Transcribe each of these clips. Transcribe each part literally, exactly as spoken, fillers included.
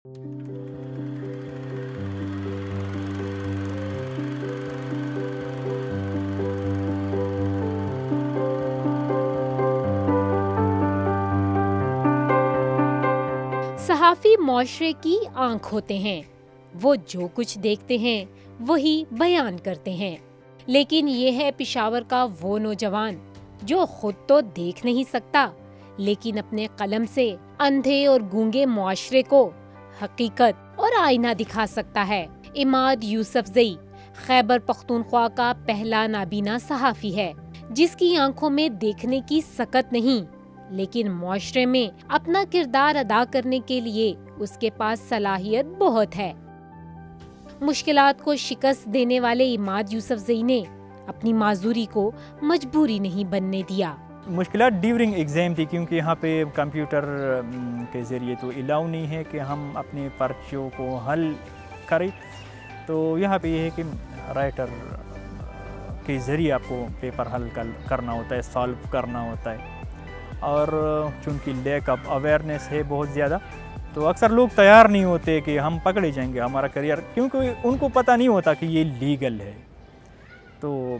صحافی معاشرے کی آنکھ ہوتے ہیں، وہ جو کچھ دیکھتے ہیں وہی بیان کرتے ہیں، لیکن یہ ہے پشاور کا وہ نوجوان جو خود تو دیکھ نہیں سکتا لیکن اپنے قلم سے اندھے اور گونگے معاشرے کو حقیقت اور آئینہ دکھا سکتا ہے۔ عماد یوسفزئی خیبر پختونخوا کا پہلا نابینا صحافی ہے جس کی آنکھوں میں دیکھنے کی سکت نہیں، لیکن معاشرے میں اپنا کردار ادا کرنے کے لیے اس کے پاس صلاحیت بہت ہے۔ مشکلات کو شکست دینے والے عماد یوسفزئی نے اپنی معذوری کو مجبوری نہیں بننے دیا۔ مشکلات ڈیورنگ ایگزام تھی کیونکہ یہاں پہ کمپیوٹر کے ذریعے تو الاؤ نہیں ہے کہ ہم اپنے پرچوں کو حل کریں، تو یہاں پہ یہ ہے کہ رائٹر کے ذریعے آپ کو پیپر حل کرنا ہوتا ہے، سالو کرنا ہوتا ہے، اور چونکہ لیک آف اویئرنیس ہے بہت زیادہ تو اکثر لوگ تیار نہیں ہوتے کہ ہم پکڑے جائیں گے ہمارا کریئر، کیونکہ ان کو پتہ نہیں ہوتا کہ یہ لیگل ہے۔ تو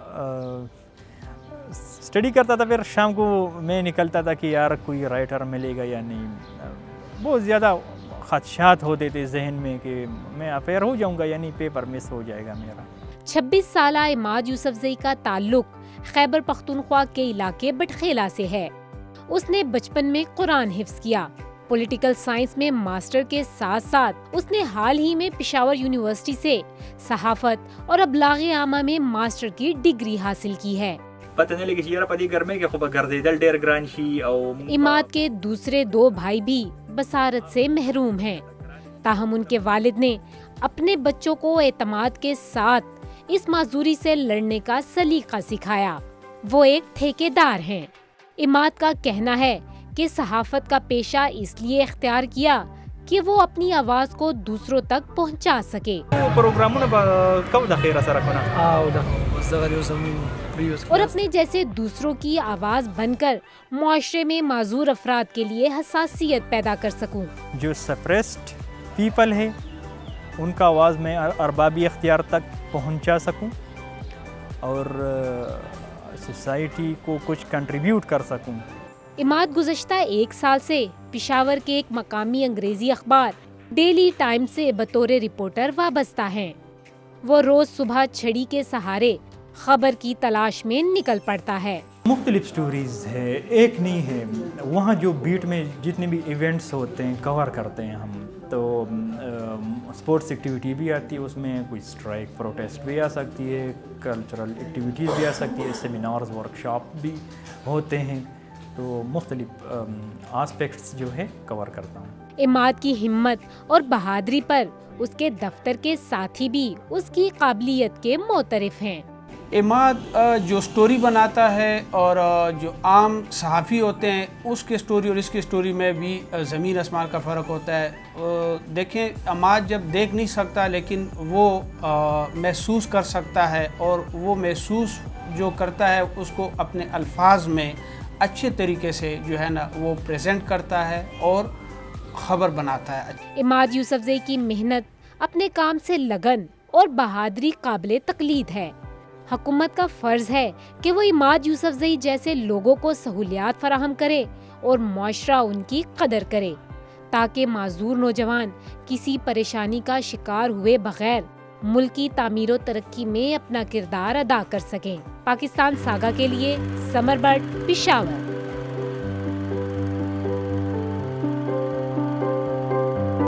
اسٹڈی کرتا تھا، پھر شام کو میں نکلتا تھا کہ یار کوئی رائٹر ملے گا یا نہیں، بہت زیادہ خدشات ہوتے تھے ذہن میں کہ میں افیئر ہو جاؤں گا یعنی پیپر مس ہو جائے گا میرا۔ چھبیس سالہ عماد یوسفزئی کا تعلق خیبر پختونخوا کے علاقے بٹخیلا سے ہے۔ اس نے بچپن میں قرآن حفظ کیا۔ پولیٹیکل سائنس میں ماسٹر کے ساتھ ساتھ اس نے حال ہی میں پشاور یونیورسٹی سے صحافت اور ابلاغ عامہ میں ماسٹر کی ڈگری حاصل کی ہے۔ عماد کے دوسرے دو بھائی بھی بصارت سے محروم ہیں، تاہم ان کے والد نے اپنے بچوں کو اعتماد کے ساتھ اس معذوری سے لڑنے کا سلیقہ سکھایا۔ وہ ایک ٹھیکیدار ہیں۔ عماد کا کہنا ہے کہ صحافت کا پیشہ اس لیے اختیار کیا کہ وہ اپنی آواز کو دوسروں تک پہنچا سکے اور اپنے جیسے دوسروں کی آواز بن کر معاشرے میں معذور افراد کے لیے حساسیت پیدا کر سکوں۔ جو سپریسڈ پیپل ہے ان کا آواز میں اربابی اختیار تک پہنچا سکوں اور سوسائٹی کو کچھ کنٹریبیوٹ کر سکوں۔ عماد گزشتہ ایک سال سے پشاور کے ایک مقامی انگریزی اخبار ڈیلی ٹائمز سے بطور رپورٹر وابستہ ہیں۔ وہ روز صبح چھڑی کے سہارے خبر کی تلاش میں نکل پڑتا ہے۔ مختلف سٹوریز ہے، ایک نہیں ہے، وہاں جو بیٹ میں جتنے بھی ایونٹس ہوتے ہیں کور کرتے ہیں ہم، تو اسپورٹس ایکٹیویٹی بھی آتی ہے، اس میں کوئی اسٹرائک پروٹیسٹ بھی آ سکتی ہے، کلچرل ایکٹیویٹیز بھی آ سکتی ہے، سیمینارز ورکشاپ بھی ہوتے ہیں، تو مختلف آسپیکٹس جو ہے کور کرتا ہوں۔ عماد کی ہمت اور بہادری پر اس کے دفتر کے ساتھی بھی اس کی قابلیت کے معترف ہیں۔ عماد جو سٹوری بناتا ہے اور جو عام صحافی ہوتے ہیں اس کے سٹوری اور اس کی سٹوری میں بھی زمین آسمان کا فرق ہوتا ہے۔ دیکھیں عماد جب دیکھ نہیں سکتا لیکن وہ محسوس کر سکتا ہے، اور وہ محسوس جو کرتا ہے اس کو اپنے الفاظ میں اچھے طریقے سے جو ہے نا وہ پریزنٹ کرتا ہے اور خبر بناتا ہے۔ عماد یوسفزئی کی محنت، اپنے کام سے لگن اور بہادری قابل تقلید ہے۔ حکومت کا فرض ہے کہ وہ عماد یوسفزئی جیسے لوگوں کو سہولیات فراہم کرے اور معاشرہ ان کی قدر کرے تاکہ معذور نوجوان کسی پریشانی کا شکار ہوئے بغیر ملکی تعمیر و ترقی میں اپنا کردار ادا کر سکیں۔ پاکستان ساگا کے لیے سمر بٹ، پشاور۔